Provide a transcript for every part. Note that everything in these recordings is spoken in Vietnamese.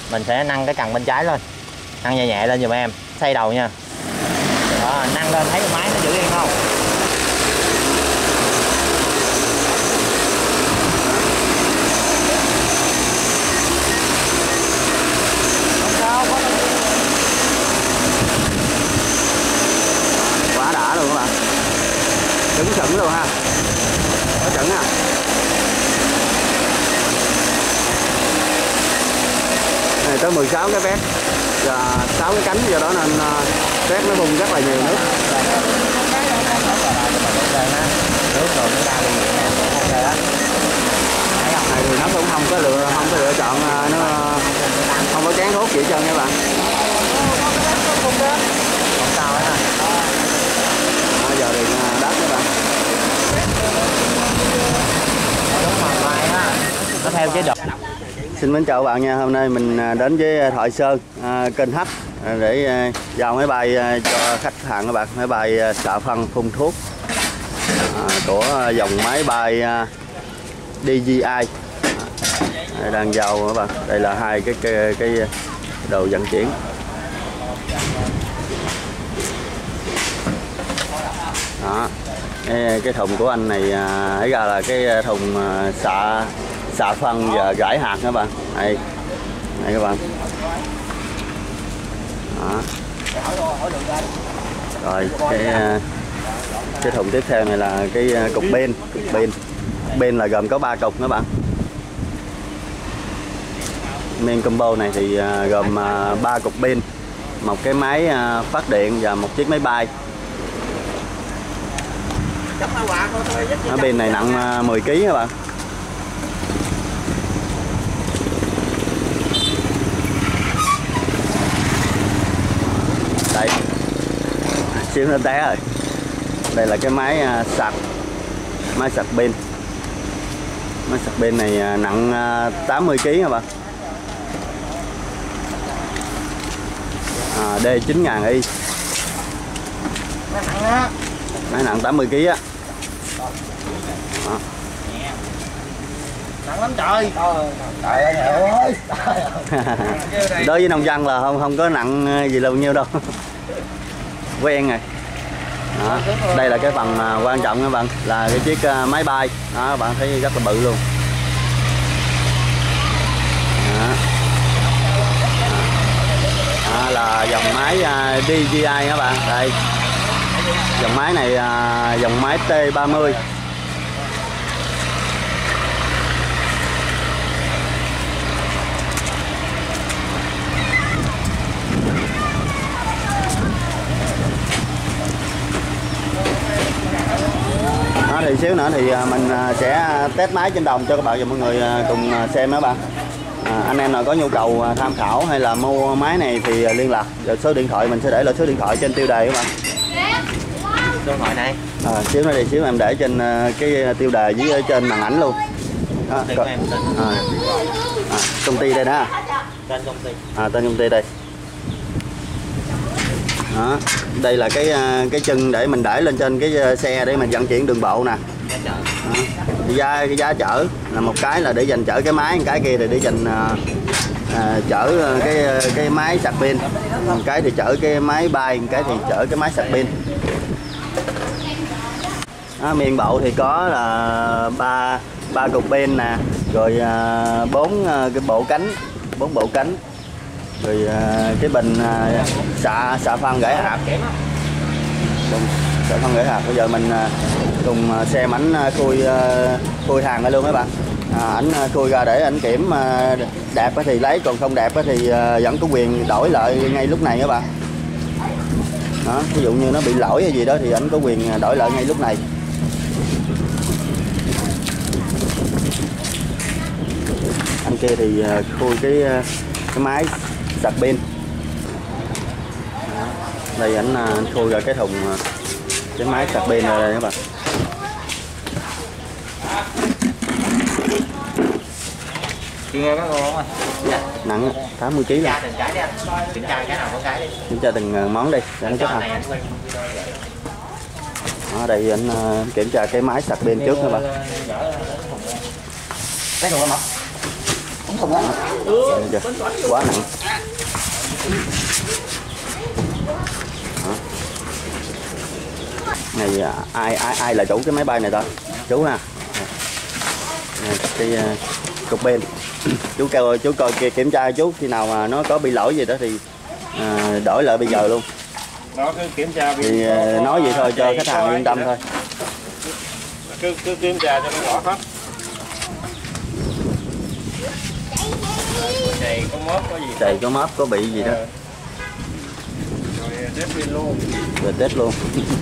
mình sẽ nâng cái cần bên trái lên, nâng nhẹ nhẹ lên giùm em, xoay đầu nha. Đó, nâng lên thấy máy nó giữ yên không? Quá đã luôn các bạn, cứng sững luôn ha, có chuẩn ha. Này tới 16 cái vét và 6 cái cánh, do đó nên vét nó bung rất là nhiều nước. Nước rồi nó ra đi vậy nè, ok đó. Này thì nó cũng không có lựa chọn, nó không có chán hốt gì hết trơn các bạn. Không sao hết. Giờ thì đắt các bạn. Đúng rồi, mai á, nó theo chế độ. Xin mến chào các bạn nha. Hôm nay mình đến với Thoại Sơn, kênh H để giao máy bay cho khách hàng các bạn. Máy bay xạ phân phun thuốc của dòng máy bay DJI đang giao các bạn. Đây là hai cái đồ vận chuyển. Đó. Cái thùng của anh này ấy ra là cái thùng xạ phân và rải hạt các bạn. Đây các bạn. Đó. Rồi cái thùng tiếp theo này là cái cục pin là gồm có 3 cục các bạn. Men combo này thì gồm 3 cục pin, một cái máy phát điện và một chiếc máy bay. Cái pin này nặng 10 kg các bạn. Đây, xíu nó té rồi. Đây là cái máy sạc pin. Máy sạc pin này nặng 80 kg các bạn. D9000i. Máy nặng 80 kg á. Nặng lắm trời. Trời ơi. Đối với nông dân là không có nặng gì lâu nhiêu đâu. Quen rồi. Đó. Đây là cái phần quan trọng các bạn, là cái chiếc máy bay. Đó, các bạn thấy rất là bự luôn. Đó. Đó là dòng máy DJI các bạn. Đây. Dòng máy này dòng máy T30. Đó, thì xíu nữa thì mình sẽ test máy trên đồng cho các bạn và mọi người cùng xem các bạn. Anh em nào có nhu cầu tham khảo hay là mua máy này thì liên lạc. Rồi số điện thoại mình sẽ để là số điện thoại trên tiêu đề các bạn. Số điện thoại này. Xíu nữa thì xíu em để trên cái tiêu đề với ở trên màn ảnh luôn. Đó, công ty đây đó. Tên công ty. Tên công ty đây. Đó, đây là cái chân để mình để lên trên cái xe để mình vận chuyển đường bộ nè. Cái giá chở là một cái là để dành chở cái máy, một cái kia là để dành chở cái máy sạc pin, một cái thì chở cái máy bay, một cái thì chở cái máy sạc pin. Miền bộ thì có là ba cục pin nè, rồi 4 cái bộ cánh, rồi cái bình xạ phân rải hạt. Xạ phân rải hạt. Bây giờ mình cùng xem ảnh khui hàng ra luôn các bạn. Ảnh khui ra để ảnh kiểm đẹp thì lấy, còn không đẹp thì vẫn có quyền đổi lại ngay lúc này các bạn. Đó, ví dụ như nó bị lỗi hay gì đó thì ảnh có quyền đổi lại ngay lúc này. Anh kia thì khui cái máy sạc pin. Đây ảnh khui ra cái thùng cái máy sạc pin này đây các bạn. Nghe có ngon không? Dạ. Nặng 80 kg. Kiểm tra cái nào có cái đi. Kiểm tra từng món đi để nó chắc hàng. Ở đây anh kiểm tra cái máy sạc pin trước các bạn. Lấy thùng mập. Quá nặng. Đó. Này ai là chủ cái máy bay này ta? Chú nè. Cái cục pin. Chú kêu chú coi kia kiểm tra chú, khi nào mà nó có bị lỗi gì đó thì đổi lại bây giờ luôn. Nó cứ kiểm tra thì nói vậy thôi cho khách hàng yên tâm thôi. Cứ kiểm tra cho nó rõ hết. Đây có móp có gì? Đây có móp có bị gì đó. Rồi test pin luôn. Rồi test luôn.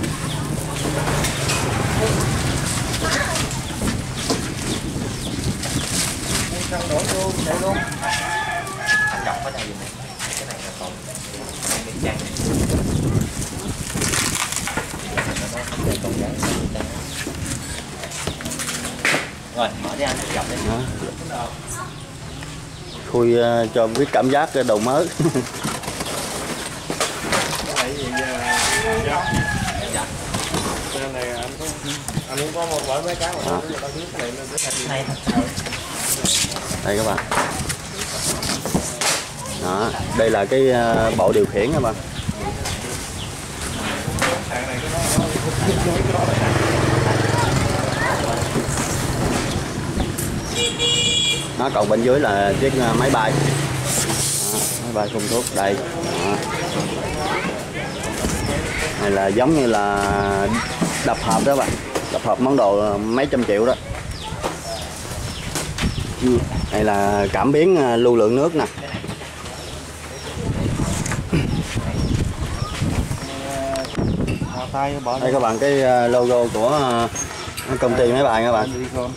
Xăng đổ luôn, chạy luôn. Anh đọc ở đây này. Cái này là còn cái trang này. Rồi mở đi anh, dọc đi. Khui cho biết cảm giác đầu mới. Cái này gì dạ. Cái này anh cũng có một vở mấy cái mà tao biết cái này lên để thành này. Đây các bạn. Đó, đây là cái bộ điều khiển các bạn. Nó còn bên dưới là chiếc máy bay. Đó, máy bay phun thuốc đây. Đó. Này là giống như là đập hộp đó bạn, đập hộp món đồ mấy trăm triệu đó. Đây là cảm biến lưu lượng nước nè. Đây các bạn, cái logo của công ty máy bay các bạn.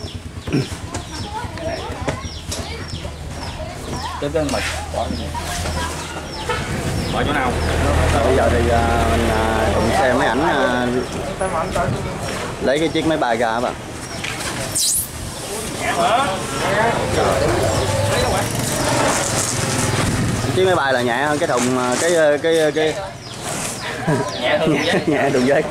bỏ chỗ nào? Bây giờ thì mình cùng xem mấy ảnh lấy cái chiếc máy bay ra các bạn. Chiếc máy bay là nhẹ hơn cái thùng cái nhẹ đường dây.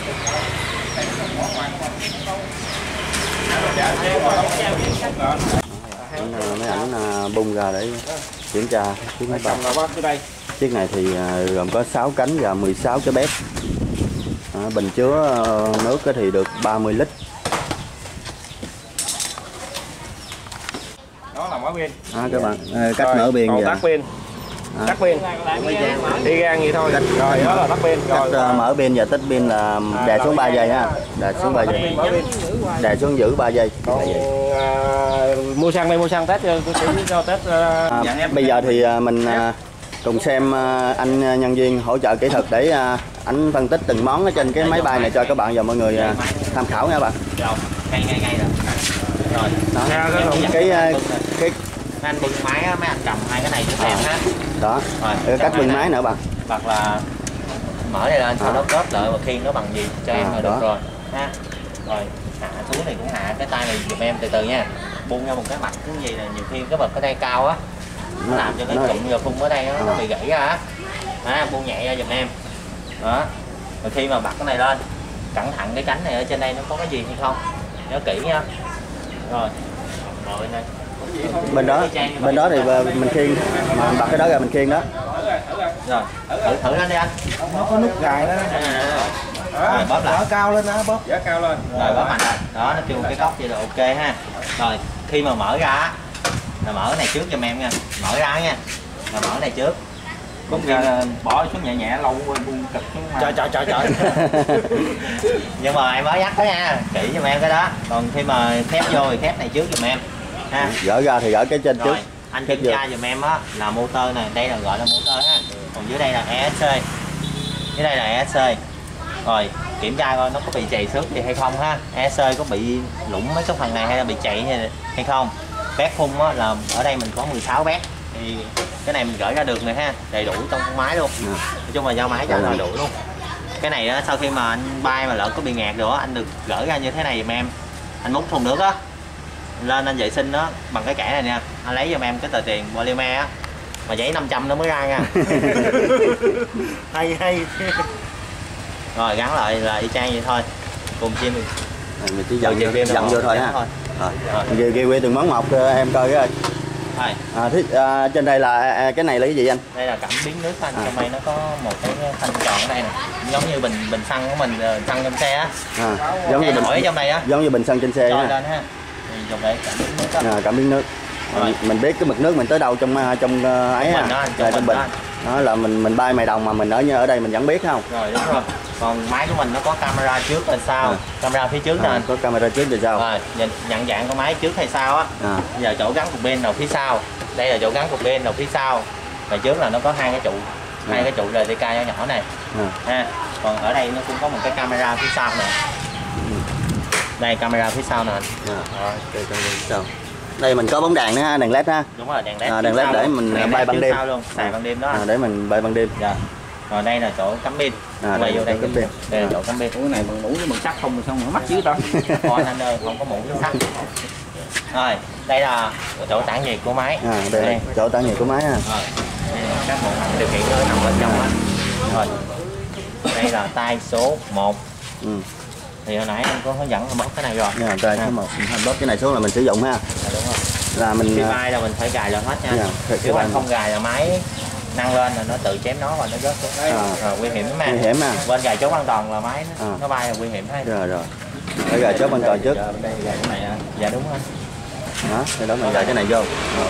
Mấy ảnh bung ra để kiểm tra chiếc máy bay. Chiếc này thì gồm có 6 cánh và 16 cái bếp. Bình chứa nước thì được 30 lít. Đó là mở pin. Các bạn, cách mở pin còn giờ. tắt pin. Tắt pin. Đi ra vậy thôi. Rồi đó là tắt pin. Cách mở pin và tắt pin là đè xuống 3 giây ha. Đè xuống 3 giây. Đè xuống giữ 3 giây. Còn mua xăng đây, mua xăng test cho test. Bây giờ thì mình cùng xem anh nhân viên hỗ trợ kỹ thuật để anh phân tích từng món ở trên cái máy bay này cho các bạn và mọi người tham khảo nha bạn. Ngay rồi. Rồi. Đó. Cái anh bưng máy á, mấy anh cầm hai cái này cho em ha. Đó. Rồi, cách bưng máy nữa bạn. Hoặc là mở đây lên cho nó kết lại và khiên nó bằng gì cho em là được rồi ha. Rồi hạ xuống này cũng hạ cái tay này giùm em từ từ nha. Buông ra một cái mặt cái gì là nhiều khi cái bật cái tay cao á nó làm cho cái cụm giờ phun ở đây nó bị gãy ra á. Buông nhẹ ra giùm em. Đó. Rồi khi mà bật cái này lên cẩn thận cái cánh này ở trên đây nó có cái gì hay không, nhớ kỹ nha. Rồi rồi này bên đó thì mình khiêng, mà bật cái đó ra mình khiêng đó. Rồi thử lên đi anh. Nó có nút gài đó. Rồi bóp lại. Cao lên đó, bóp. Giá cao lên. Rồi bóp mạnh rồi. Đó nó kêu cái góc vậy là ok ha. Rồi khi mà mở ra là mở cái này trước giùm em nha. Mở ra nha. Là mở cái này trước. Cũng bỏ xuống nhẹ nhẹ lâu quên buông cực xuống. Trời. Nhưng mà em mới nhắc đó nha, kỹ giùm em cái đó. Còn khi mà khép vô thì khép này trước giùm em ha. Gỡ ra thì gỡ cái trên trước. Anh kiểm tra giùm em á là motor này, đây là gọi là motor ha. Còn dưới đây là ESC. Dưới đây là ESC. Rồi kiểm tra coi nó có bị chày xước gì hay không ha. ESC có bị lủng mấy cái phần này hay là bị chạy hay không. Bét phun á là ở đây mình có 16 bét. Thì cái này mình gỡ ra được rồi ha, đầy đủ trong con máy luôn. Nói chung là giao máy cho là đủ luôn. Cái này đó, sau khi mà anh bay mà lỡ có bị ngạt nữa anh được gỡ ra như thế này giùm em. Anh múc thùng nước á lên anh vệ sinh đó bằng cái kẻ này nha, anh lấy giùm em cái tờ tiền polymer á mà giấy 500 nó mới ra nha. hay rồi gắn lại là y chang vậy thôi, cùng chim mình chỉ dặn vô thôi ha. Rồi ghi từng món một em coi cái Rồi. Trên đây là cái này là cái gì anh? Đây là cảm biến nước anh. Trong đây nó có một cái thanh tròn ở đây nè, giống như bình xăng của mình, xăng trong xe á. Giống như bình ở trong đây á, giống như bình xăng trên xe lên ha. Thì dùng để cảm biến nước đó. Cảm biến nước. Mình biết cái mực nước mình tới đâu trong ấy ha, trong bình đó là mình bay ngoài đồng mà mình ở đây mình vẫn biết không? Rồi đúng rồi. Còn máy của mình nó có camera trước và sau, camera phía trước nè anh. Có camera trước và sau. Rồi nhận dạng của máy trước hay sau á. Giờ chỗ gắn cục pin đầu phía sau, đây là chỗ gắn cục pin đầu phía sau. Rồi trước là nó có hai cái trụ RTK nhỏ nhỏ này ha. Còn ở đây nó cũng có một cái camera phía sau nè. Đây camera phía sau nè anh. Đây mình có bóng đèn nữa ha, đèn led ha. Đúng rồi, đèn led. Đèn led để mình bay ban đêm luôn, xài ban đêm đó. Để mình bay ban đêm. Dạ. Rồi đây là chỗ cắm pin. Đây vô đây cắm pin. Đây là chỗ cắm pin. Cái này bằng mũ với bằng sắt không xong nó mắc dưới đó. Con anh ơi, không có mũ với sắt. Rồi, đây là chỗ tản nhiệt của máy. Đây là chỗ tản nhiệt của máy ha. Rồi. Các bộ phận điều khiển nó nằm bên trong á. Rồi. Đây là tay số 1. Thì hồi nãy em có hướng dẫn bóp cái này rồi. Tay số 1. Bóp cái này xuống là mình sử dụng ha. Đúng rồi. Là mình khi bay là mình phải gài lên hết nha. Nếu anh không gài là máy nâng lên là nó tự chém nó và nó rớt xuống. Nguy hiểm lắm. Nguy hiểm ha. Bên gài chốt an toàn là máy nó bay là nguy hiểm hết. Rồi. Phải gài chốt an toàn trước. Đây gài cái này. Dạ đúng rồi. Đó, thì đó mình gài cái này vô.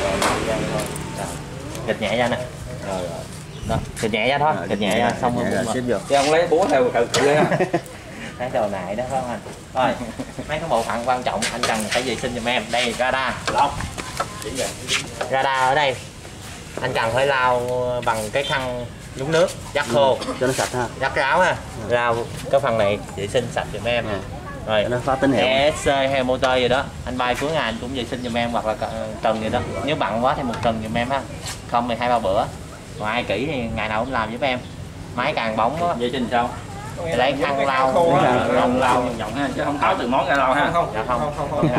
Gịch nhẹ ra nè. Đó, gịch nhẹ ra thôi, gịch nhẹ ra xong rồi xếp vô. Chứ ông lấy búa theo cự lên ha. Thấy đồ này đó phải không anh? Rồi, mấy cái bộ phận quan trọng anh cần phải vệ sinh giùm em. Đây radar. Radar ở đây anh cần phải lau bằng cái khăn nhúng nước dắt khô cho nó sạch ha, dắt ráo ha. Lau cái phần này vệ sinh sạch giùm em. Rồi nó phát tín hiệu ESC hay motor gì đó anh bay cuối ngày anh cũng vệ sinh giùm em, hoặc là tuần gì đó, nếu bận quá thì một tuần giùm em ha, không thì 2-3 bữa. Còn ai kỹ thì ngày nào cũng làm giúp em. Máy càng bóng á vệ sinh sao lấy khăn lau vòng vòng ha, chứ không tháo từ món ra lau ha. Dạ không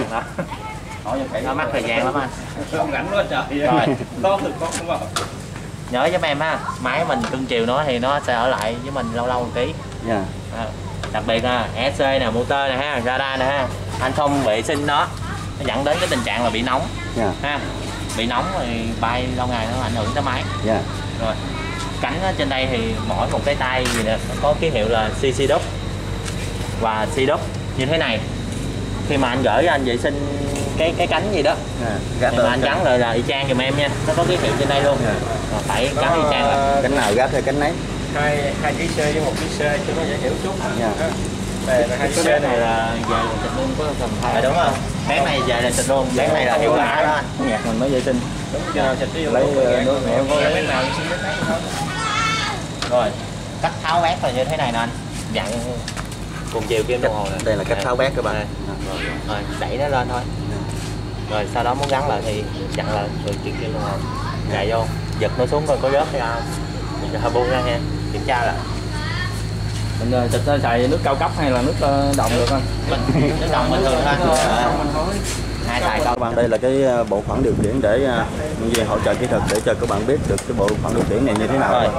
nó mất thời gian lắm anh. Không rảnh quá trời. Rồi có không vào. nhớ giúp em ha, máy mình cưng chiều nó thì nó sẽ ở lại với mình lâu lâu một tí. Đặc biệt là ESC nè, motor nè ha, radar nè ha, anh không vệ sinh nó dẫn đến cái tình trạng là bị nóng ha, bị nóng thì bay lâu ngày nó ảnh hưởng tới máy. Rồi cánh ở trên đây thì mỗi một cái tay gì nè nó có ký hiệu là CC đúc và C đúc như thế này. Khi mà anh gửi anh vệ sinh cái cánh gì đó thì mà anh gắn lại là y chang giùm em nha, nó có ký hiệu trên đây luôn. Rồi phải gắn y chang lại. Cánh nào gáp theo cánh nấy. Hai ký C với một ký C cho nó dễ hiểu chút. Đây là hai ký C này là về xịt luôn có cầm thay. Đúng không? Bé này về là xịt luôn, bé này là hiệu quả đó. Nhạc mình mới vệ sinh. Đúng chưa? Xịt ví dụ lấy nước em có lấy nào xin biết thôi. Rồi cách tháo bét là như thế này nè anh, dặn cùng chiều kim đồng hồ này. Đây là cách tháo bét các bạn. Rồi đẩy nó lên thôi. Rồi sau đó muốn gắn lại thì chặn lại rồi chiều kim đồng hồ chạy vô, giật nó xuống coi có rớt hay không, mình hơi buông ra nha, kiểm tra lại. Mình xịt xài nước cao cấp hay là nước đồng được không? Nước đồng bình thường thôi. Hai xài Các bạn, đây là cái bộ phận điều khiển để nhân viên hỗ trợ kỹ thuật để cho các bạn biết được cái bộ phận điều khiển này như thế nào. Rồi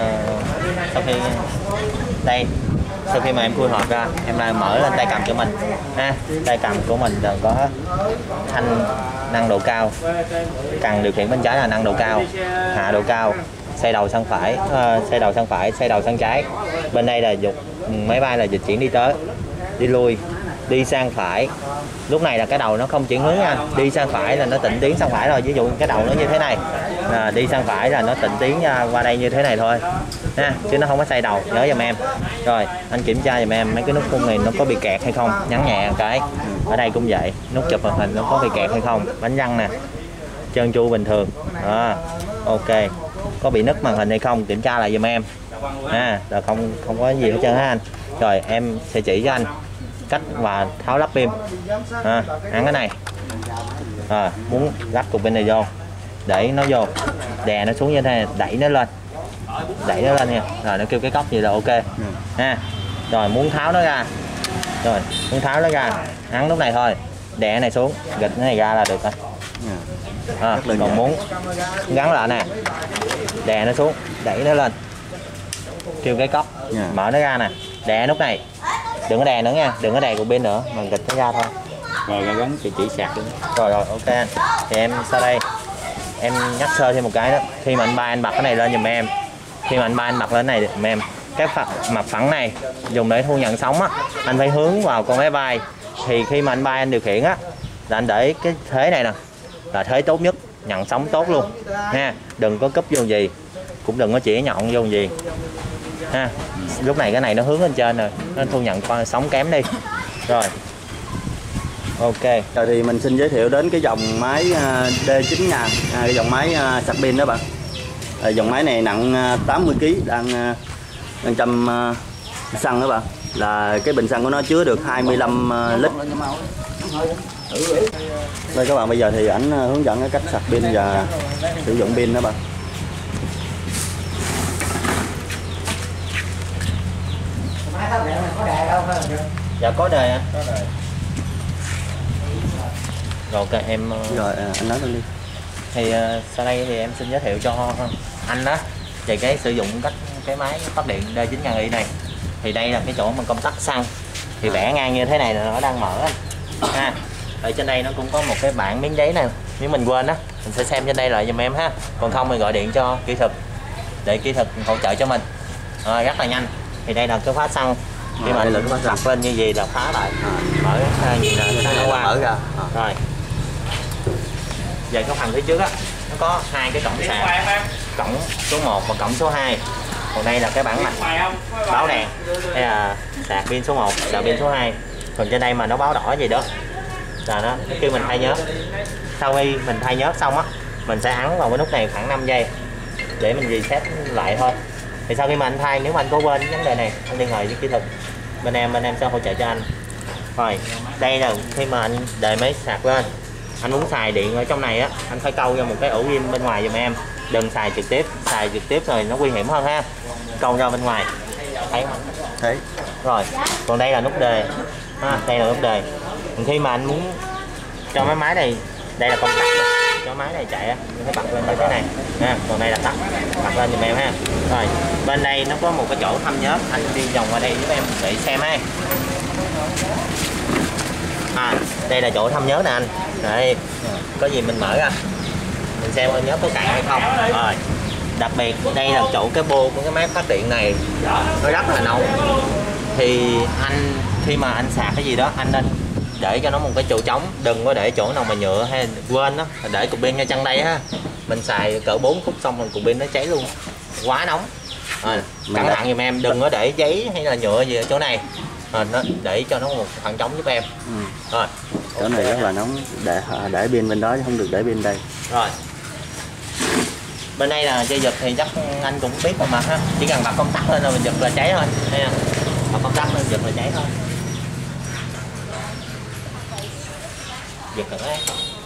sau khi mà em khui hộp ra, em lại mở lên tay cầm của mình ha. Tay cầm của mình là có thanh nâng độ cao, cần điều khiển bên trái là nâng độ cao, hạ độ cao, xoay đầu sang phải, xoay đầu sang phải, xoay đầu sang trái. Bên đây là dục máy bay là dịch chuyển đi tới, đi lui, đi sang phải. Lúc này là cái đầu nó không chuyển hướng nha, đi sang phải là nó tịnh tiến sang phải rồi. Ví dụ cái đầu nó như thế này, đi sang phải là nó tịnh tiến qua đây như thế này thôi ha, chứ nó không có xoay đầu, nhớ giùm em. Rồi anh kiểm tra giùm em mấy cái nút khung này nó có bị kẹt hay không, nhấn nhẹ cái. Ở đây cũng vậy, nút chụp màn hình nó có bị kẹt hay không, bánh răng nè, trơn tru bình thường đó, ok. Có bị nứt màn hình hay không, kiểm tra lại giùm em là không có gì hết trơn ha anh. Rồi em sẽ chỉ cho anh cách và tháo lắp pin. Ăn cái này, muốn lắp cục pin này vô, để nó vô, đè nó xuống như thế này, đẩy nó lên nha. Rồi nó kêu cái cốc gì là ok ha. Rồi muốn tháo nó ra, ấn lúc này thôi, đè cái này xuống, gịch cái này ra là được rồi. Còn muốn gắn lại nè, đè nó xuống, đẩy nó lên, kêu cái cốc, mở nó ra nè, đè nút này, đừng có đè nữa nha, đừng có đè cục pin nữa, mà gịch nó ra thôi. Rồi gắn chỉ sạc luôn. Rồi ok anh. Thì em sau đây em nhắc sơ thêm một cái đó, khi mà anh ba anh bật cái này lên giùm em, khi mà anh ba anh bật lên này giùm em, cái mặt phẳng này dùng để thu nhận sóng á, anh phải hướng vào con máy bay. Thì khi mà anh ba anh điều khiển á là anh để cái thế này nè là thế tốt nhất, nhận sóng tốt luôn ha, đừng có cúp vô gì, cũng đừng có chỉ nhọn vô gì ha. Lúc này cái này nó hướng lên trên rồi, nó thu nhận con sóng kém đi rồi. Ok, Rồi thì mình xin giới thiệu đến cái dòng máy D9000, cái dòng máy sạc pin đó bạn. Dòng máy này nặng 80 kg, đang trăm xăng đó bạn. Là cái bình xăng của nó chứa được 25 lít. Đây các bạn, bây giờ thì ảnh hướng dẫn cái cách sạc pin và sử dụng pin đó bạn. dạ có đề anh. Có này. Rồi ok em. Rồi anh nói luôn đi. Thì sau đây thì em xin giới thiệu cho anh đó về cái sử dụng cái máy phát điện D9000i này. Thì đây là cái chỗ mà công tắc xăng, thì vẽ ngang như thế này là nó đang mở anh ha. Ở trên đây nó cũng có một cái bảng miếng giấy này, nếu mình quên đó mình sẽ xem trên đây lại giùm em ha, còn không mình gọi điện cho kỹ thuật để kỹ thuật hỗ trợ cho mình rất là nhanh. Thì đây là cái khóa xăng, khi mà mình bật lên như gì là khóa lại, mở gì là xăng nó qua mở ra. rồi. Về cái phần phía trước á, nó có hai cái cổng sạc, cổng số 1 và cổng số 2. Còn đây là cái bảng mạch báo đèn, đây là sạc pin số 1, sạc pin số 2. Còn trên đây mà nó báo đỏ gì đó là nó kêu mình thay nhớt. Sau khi mình thay nhớt xong á, mình sẽ ấn vào cái nút này khoảng 5 giây để mình reset lại thôi. Thì sau khi mà anh thay, nếu mà anh có quên vấn đề này, anh liên hệ với kỹ thuật bên em sẽ hỗ trợ cho anh. Rồi đây là khi mà anh đề máy sạc lên, anh muốn xài điện ở trong này á, anh phải câu ra một cái ổ ghim bên ngoài giùm em, đừng xài trực tiếp rồi nó nguy hiểm hơn ha. Câu ra bên ngoài, thấy không? Thấy. Rồi còn đây là nút đề đây là nút đề. Còn khi mà anh muốn cho cái máy này, đây là công tắc cho máy này chạy á, anh phải bật lên tới cái này ha. Còn đây là tắt, bật lên giùm em ha. Rồi bên đây nó có một cái chỗ thăm nhớt, anh đi vòng qua đây giúp em để xem ha. Đây là chỗ thăm nhớt nè anh. Đây, có gì mình mở ra, mình xem coi nhớt có cạn hay không. Rồi, đặc biệt đây là chỗ cái bô của cái máy phát điện này nó rất là nóng. Thì anh khi mà anh sạc cái gì đó, anh nên để cho nó một cái chỗ trống, đừng có để chỗ nào mà nhựa hay quên đó, để cục pin ngay chân đây ha. Mình xài cỡ 4 phút xong rồi cục pin nó cháy luôn, quá nóng. Cẩn thận giùm em, đừng có để giấy hay là nhựa gì ở chỗ này. Nó để cho nó một khoảng trống giúp em. Rồi Chỗ này rất là nóng, để pin bên đó chứ không được để pin đây. rồi bên đây là dây giật thì chắc anh cũng biết rồi mà ha, chỉ cần bật công tắc lên rồi mình giật là cháy thôi. Đây nè, bật công tắc lên giật là cháy thôi. Giật được đấy.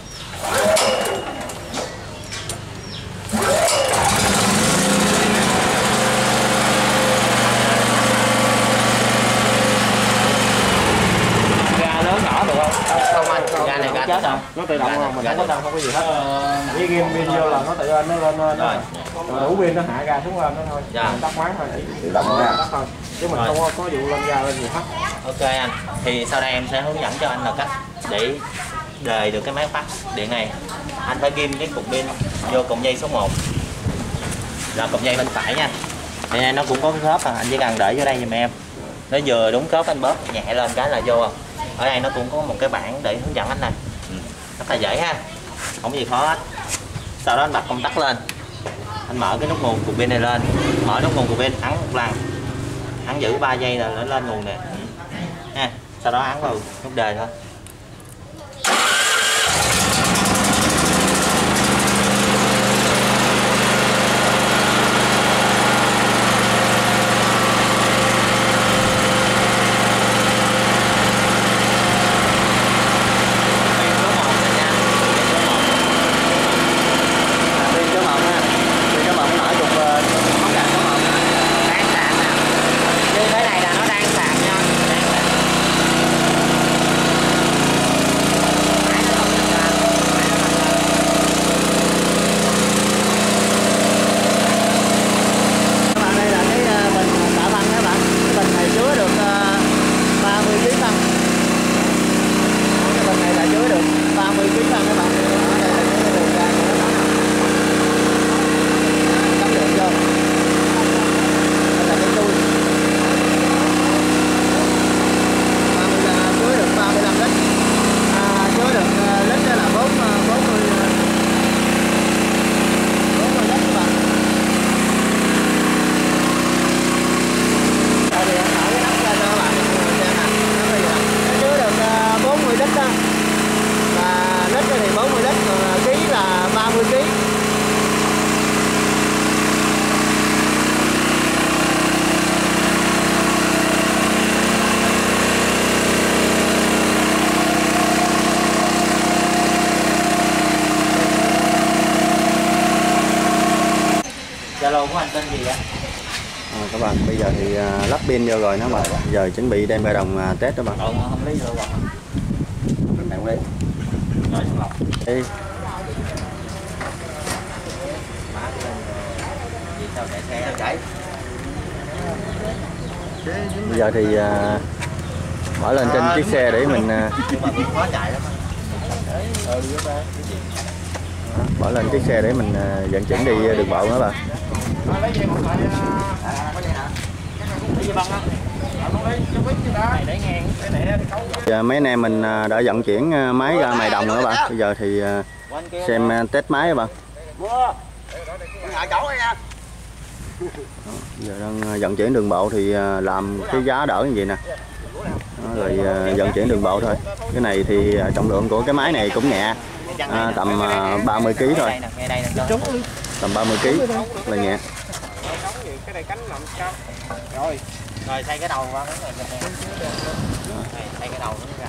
Lớn nhỏ được không? Không anh, ga này ga chết không? Nó tự động không, mình không có không có gì hết. Với ghim pin vô là nó tự nó lên rồi đủ pin nó hạ ga xuống lên nó thôi. Mình tắt máy thôi. Tự động ra tắt thôi. Chứ mình không có vụ lên ga lên gì hết. Ok anh. Thì sau đây em sẽ hướng dẫn cho anh là cách để đề được cái máy phát điện này. Anh phải ghim cái cục pin vô cụm dây số 1. Là cụm dây bên phải nha. Thì nó cũng có cái khớp anh chỉ cần để vô đây giùm em. Nó vừa đúng khớp anh bóp nhẹ lên cái là vô rồi. Ở đây nó cũng có một cái bảng để hướng dẫn anh này, rất là dễ ha, không có gì khó hết. Sau đó anh bật công tắc lên, anh mở cái nút nguồn cục pin này lên, mở nút nguồn cục pin, ấn một lần, ấn giữ 3 giây là nó lên nguồn nè ha. Sau đó ấn vào nút đề thôi. Zalo của anh tên gì vậy? Các bạn bây giờ thì lắp pin vô rồi nó mà giờ chuẩn bị đem về đồng test đó bạn. Không lấy được rồi. Mình đang lấy. Rồi xong lọc. Đi. Vì sao chạy xe chạy? Bây giờ thì bỏ lên trên chiếc xe để mình khó chạy lắm. bỏ lên chiếc xe để mình vận chuyển đi đường bộ nữa bạn. Giờ mấy anh em mình đã vận chuyển máy ra Mài Đồng nữa bạn. Bây giờ thì xem test máy các bạn. Giờ đang vận chuyển đường bộ thì làm cái giá đỡ như vậy nè. Rồi vận chuyển đường bộ thôi. Cái này thì trọng lượng của cái máy này cũng nhẹ, tầm 30 kg thôi. Tầm 30 kg là nhẹ. Cái này cánh nằm cao. Rồi thay cái đầu qua thay cái đầu nó ra.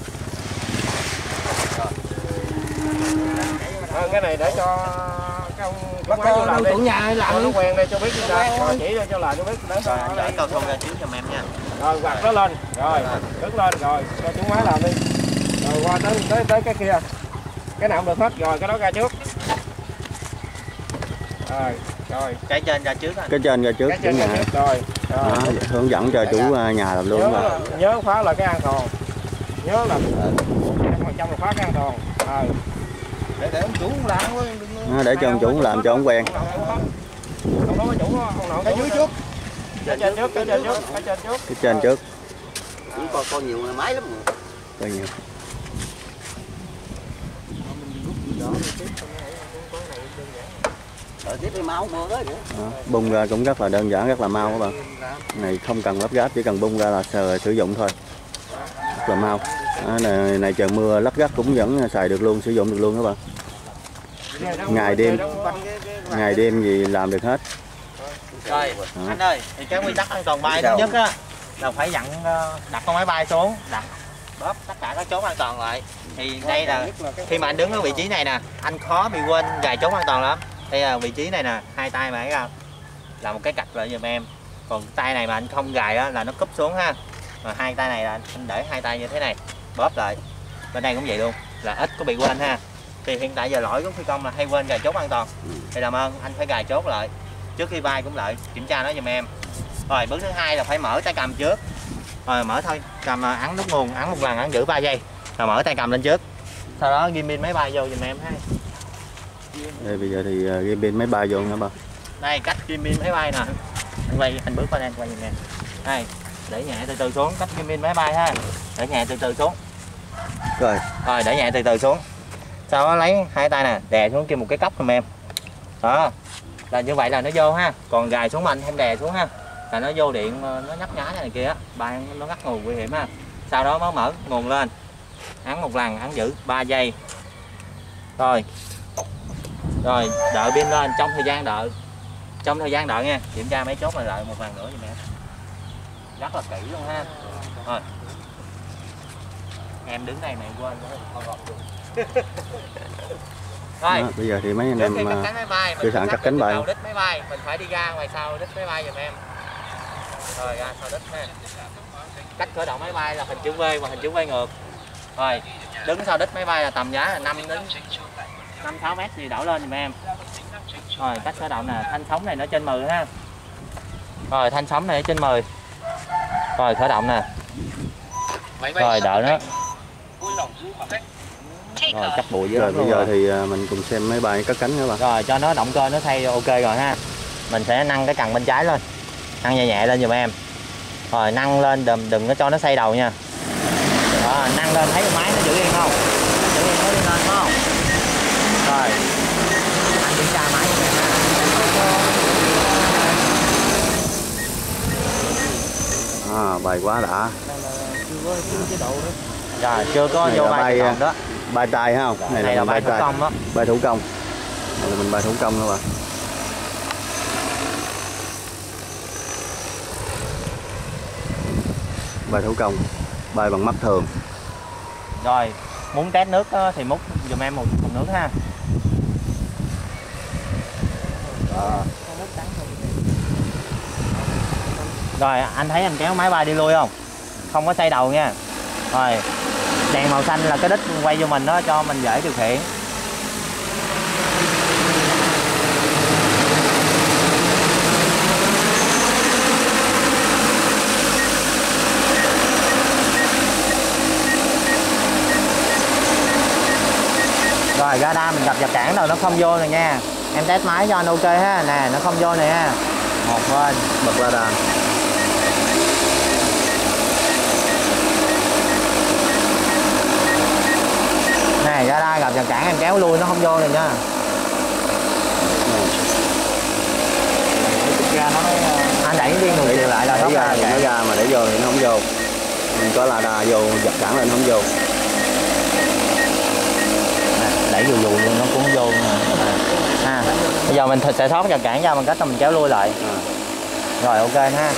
Cái này để cho cái ông bác máy vô làm đi. Nhà làm nó quen đây cho biết ra. Chỉ cho làm cho biết để cho nó để cao su ra trước giùm em nha. Rồi quạt nó lên. Rồi đứng lên rồi cho chú máy làm đi. Rồi qua tới cái kia. Cái nào cũng được hết rồi cái đó ra trước. Rồi cái trên ra trước cái trên ra trước chủ nhà rồi hướng dẫn cho chủ nhà làm luôn. Nhớ khóa là cái an toàn, nhớ là 100% là khóa cái an toàn. Để ông chủ làm để cho ông chủ làm cho ông quen. Ông nói chủ ông nội cái dưới trước, cái trên trước, cái trên trước, cái trên trước, cái trên trước. Có nhiều máy lắm rồi. Có nhiều. Tiếp đi máu mưa đó. Bung ra cũng rất là đơn giản, rất là mau các bạn. Này không cần lắp ráp, chỉ cần bung ra là sử dụng thôi. Rất là mau. Này trời mưa lắp ráp cũng vẫn xài được luôn, sử dụng được luôn các bạn. Ngày đêm gì làm được hết. Rồi anh ơi, thì cái quy tắc an toàn bay thứ nhất á là phải đặt con máy bay xuống, đặt bóp tất cả các chốt an toàn lại. Thì đây là khi mà anh đứng ở vị trí này nè, anh khó bị quên gài chốt an toàn lắm. Đây là vị trí này nè, hai tay mà ra là một cái cạch lại giùm em. Còn tay này mà anh không gài á là nó cúp xuống ha. Mà hai tay này là anh để hai tay như thế này, bóp lại. Bên đây cũng vậy luôn, là ít có bị quên ha. Thì hiện tại giờ lỗi của phi công là hay quên gài chốt an toàn. Thì làm ơn anh phải gài chốt lại. Trước khi bay cũng lại kiểm tra nó giùm em. Rồi bước thứ hai là phải mở tay cầm trước. Rồi mở thôi, cầm ấn nút nguồn, ấn một lần ấn giữ 3 giây. Rồi mở tay cầm lên trước. Sau đó ghim pin máy bay vô giùm em ha. Đây bây giờ thì ghim pin máy bay vô nữa ba. Đây cách ghim pin máy bay nè. Anh quay, anh bước qua đây quay giùm em. Đây, để nhẹ từ từ xuống, cách ghim pin máy bay ha. Để nhẹ từ từ xuống. Rồi. Rồi để nhẹ từ từ xuống. Sau đó lấy hai tay nè, đè xuống kia một cái cốc giùm em. Đó. Là như vậy là nó vô ha. Còn gài xuống mà anh không đè xuống ha, là nó vô điện nó nhấp nhá này kia, bay nó ngắt nguồn nguy hiểm ha. Sau đó mới mở nguồn lên, ấn một lần, ấn giữ 3 giây. Rồi đợi pin lên. Trong thời gian đợi nha, kiểm tra mấy chốt này lại một lần nữa giùm em, rất là kỹ luôn ha. Rồi em đứng đây mày quên không gặp luôn. Rồi Bây giờ thì mấy anh em chưa sẵn cắt cánh bay. Đít máy bay mình phải đi ra ngoài sau đít máy bay giùm em. Rồi ra sau đít ha. Cách khởi động máy bay là hình chữ V và hình chữ V ngược. Rồi đứng sau đít máy bay là tầm giá là 5-6 mét gì đổ lên giùm em. Rồi cách khởi động nè, thanh sóng này nó trên 10 ha. Rồi thanh sóng này trên 10. Rồi khởi động nè. Rồi đợi nó. Rồi cắt bụi dưới. Rồi bây giờ thì mình cùng xem máy bay cất cánh các bạn. Rồi cho nó động cơ nó thay ok rồi ha. Mình sẽ nâng cái cần bên trái lên, nâng nhẹ nhẹ lên giùm em. Rồi nâng lên đừng có cho nó xoay đầu nha. Đó, nâng lên thấy cái máy nó giữ yên không? Nó giữ yên nó đi lên phải không? Rồi anh kiểm tra máy giùm em ha. Bài quá đã. Rồi chưa có vô bay đó. Bay tay ha không? Này là bay thủ công đó. Bay thủ công. Đây là mình bay thủ công đó bạn. Bay thủ công, bay bằng mắt thường. Rồi muốn test nước thì múc giùm em một thùng nước ha. Rồi anh thấy anh kéo máy bay đi lui không? Không có xoay đầu nha. Rồi đèn màu xanh là cái đích quay vô mình đó, cho mình dễ điều khiển. Rồi radar mình gặp vật cản rồi, nó không vô rồi nha. Em test máy cho anh ok ha. Nè nó không vô này ha. Một bên bật radar. Nè radar gặp vật cản em kéo lui nó không vô rồi nha. Anh đẩy đi ngược chiều lại là đẩy ra thì nó ra, mà đẩy vô thì nó không vô. Mình có radar vô vật cản lên không vô. Đẩy dù luôn nó cũng vô ha. Bây giờ mình sẽ thoát vật cản ra bằng cách là mình kéo lui lại. Rồi ok ha.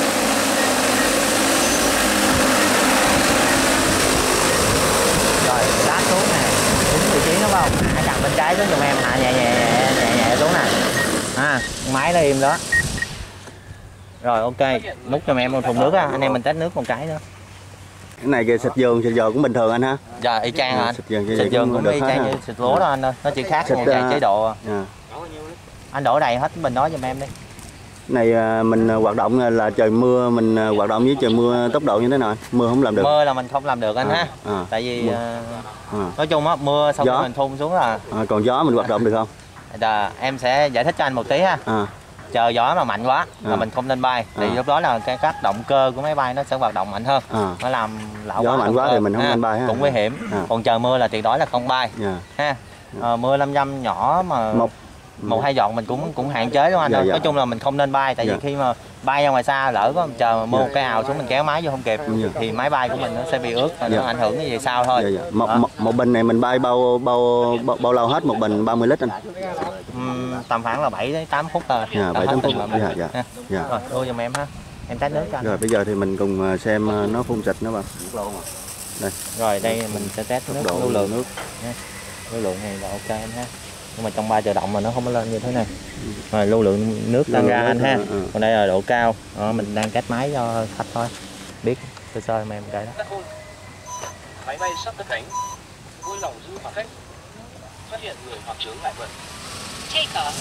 Rồi đá xuống nè, đúng vị trí đúng không? Hạ chặt bên trái xuống giùm em, hạ nhẹ nhẹ xuống nè. Máy nó im đó. Rồi ok, múc cho em một thùng nước á, anh em mình test nước một cái nữa. Cái này kìa xịt giường cũng bình thường anh ha. Dạ y chang anh. Xịt giường cũng y chang như xịt lúa đó anh ơi, nó chỉ khác một vài chế độ. Anh đổ đầy hết bình đó giùm em đi. Này mình hoạt động là trời mưa, mình hoạt động với trời mưa tốc độ như thế nào? Mưa không làm được. Mưa là mình không làm được anh ha. Tại vì nói chung á mưa xong rồi mình thun xuống là. Còn gió mình hoạt động được không? Em sẽ giải thích cho anh một tí ha. Chờ gió mà mạnh quá là mình không nên bay, thì lúc đó là cái các động cơ của máy bay nó sẽ hoạt động mạnh hơn, nó làm lão gió mạnh quá thì mình không nên bay ha. Cũng nguy hiểm. Còn chờ mưa là tuyệt đối là không bay ha. Mưa lâm dâm nhỏ mà một hai giọt mình cũng hạn chế đúng không anh? Nói chung là mình không nên bay, tại vì khi mà bay ra ngoài xa lỡ có chờ mưa một cái ào xuống mình kéo máy vô không kịp thì máy bay của mình nó sẽ bị ướt, nó ảnh hưởng cái gì sau thôi. Một bình này mình bay bao lâu hết một bình 30 lít anh? Tầm khoảng là 7 đến 8 phút thôi. 7-8 phút. Rồi đưa giùm em ha. Em test nước cho anh. Rồi bây giờ thì mình cùng xem nó phun xịt nó bằng. Đây. Rồi đây mình sẽ test nước, lưu lượng nước. Lưu lượng này là ok anh ha. Nhưng mà trong 3 giờ động mà nó không có lên như thế này. Rồi lưu lượng nước tăng ra anh ha. Còn đây là độ cao. Mình đang test máy cho khách thôi. Biết sơ sơ em cái đó. Máy bay sắp cất cánh. Vui lòng giữ khoảng cách. Phát hiện người hoặc chướng ngại vật. Take off.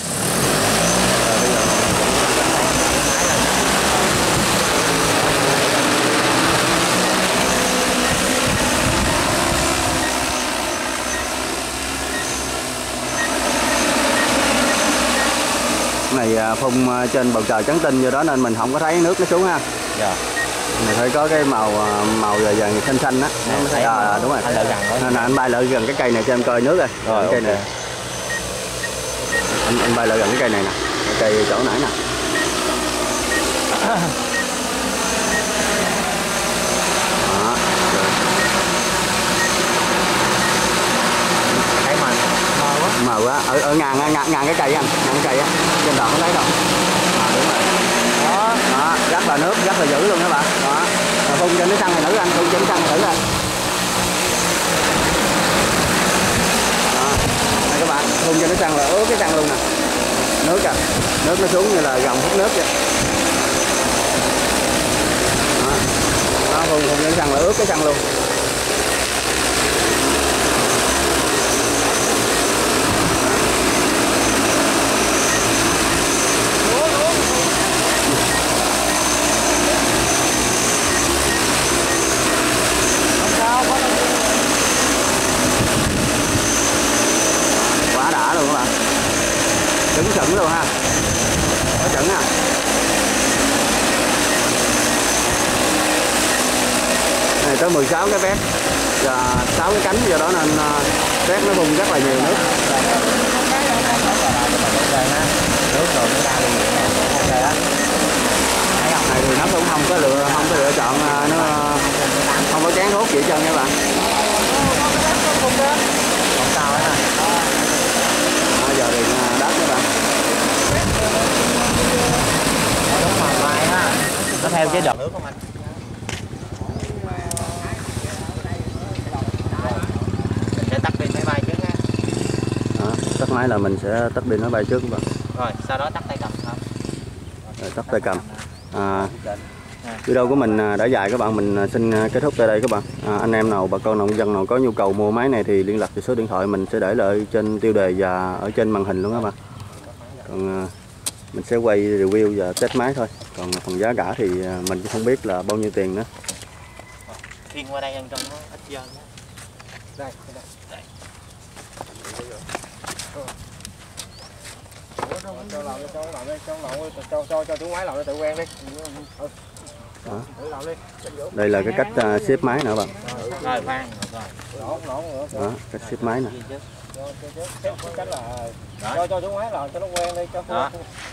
Này phun trên bầu trời trắng tinh do đó nên mình không có thấy nước nó xuống ha. Mình phải có cái màu vàng xanh xanh á. Đúng rồi. Nên là anh bay lại gần cái cây này cho em coi nước rồi. Cái cây này. Anh bay lại gần cái cây này nè. Cây chỗ nãy nè. Đó. Thấy mờ quá. Ở ngang cái cây anh, ngang cái cây á. Trên đoạn không thấy đâu. Đúng rồi. Đó, rất là nước, rất là dữ luôn các bạn. Đó. Phun cho nó xăng này thử anh, phun cho nó xăng này thử anh. Đó. Đây các bạn, phun cho nó xăng là ướt cái xăng luôn nè. Nước à. Nước nó xuống như là gầm hút nước vậy. Đó. Đó, phun cho nó xăng là ướt cái xăng luôn. Quá đã luôn các bạn. Trứng sững luôn ha. Có trứng ha. Này tới 16 cái vét và 6 cái cánh, do đó nên vét nó bung rất là nhiều nước. Nước rồi nó ra đi ok đó. Này thì nó cũng không có lựa chọn, nó không có chán hốt gì hết trơn các bạn. Không sao hết ha. Giờ thì đắt các bạn. Đúng mà mai ha. Nó theo chế độ nước không anh? Mình sẽ tắt pin máy bay trước ha. Đó, tắt máy là mình sẽ tắt pin máy bay trước các bạn. Rồi sau đó tắt tay cầm không? Rồi tắt tay cầm. Video của mình đã dài các bạn, mình xin kết thúc tại đây các bạn. Anh em nào, bà con nông dân nào có nhu cầu mua máy này thì liên lạc về số điện thoại mình sẽ để lại trên tiêu đề và ở trên màn hình luôn các bạn. Còn mình sẽ quay review và test máy thôi, còn phần giá cả thì mình cũng không biết là bao nhiêu tiền nữa. Khiên qua đây ăn trong nó ít dơ. Đây. Cho chú máy làm nó tự quen đi. Đây là cái cách xếp máy nữa bạn. Rồi khoan Đó, cách xếp máy nè. Cho chú máy làm cho nó quen đi cho. Đó.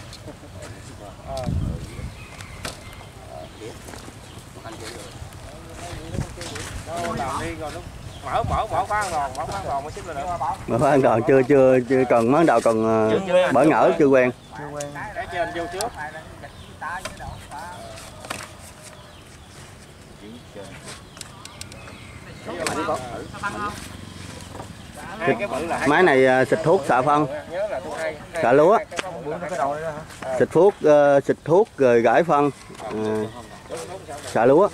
Làm đi rồi nó mở khóa an toàn mới xếp lên được. Mở khóa an toàn chưa cần món đầu còn bỡ ngỡ chưa quen. Cái trên vô trước. Máy này xịt thuốc xạ phân, xạ lúa, xịt thuốc rồi gãi phân, xạ lúa.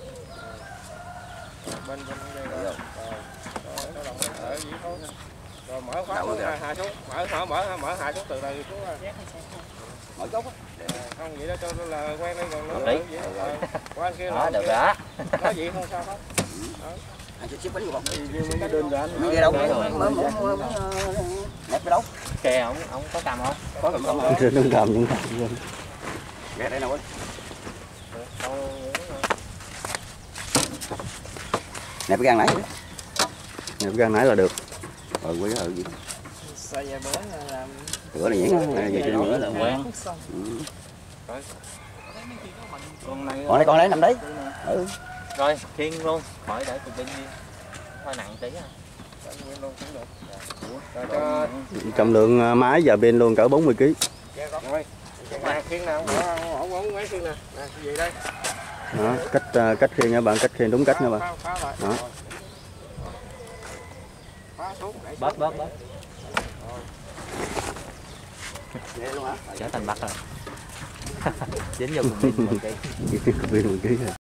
Rồi mở khóa hạ xuống, mở hạ xuống từ từ xuống. Mở chốt á. Không vậy đó cho là quen đi còn nó qua kia là được đó. nói vậy không sao hết. Anh sẽ xếp bánh của bông. Đơn giản. Nghe đâu nẹp cái đâu. Kè ông có cầm không? Có cầm không? Đừng cầm những Ghé đây nào ơi. Nẹp cái gan nãy. Nẹp gan nãy là được. Quý gì. Xay da bớn làm Cửa này nhỉ? Giờ cho nữa là Quen. Con lấy nằm đấy. Rồi khiên luôn, khỏi để tụi bên đi. Hơi nặng tí à. Trọng lượng máy và pin luôn cỡ 40 kg. khiên nào ổn mấy khiên nè. Nè gì đây? Đó, cách khiên nha bạn, cách khiên đúng cách nha bạn. Đó. Bớt. Trở thành bắt rồi. Dính vô cùng pin 1 kg. Pin 1 kg.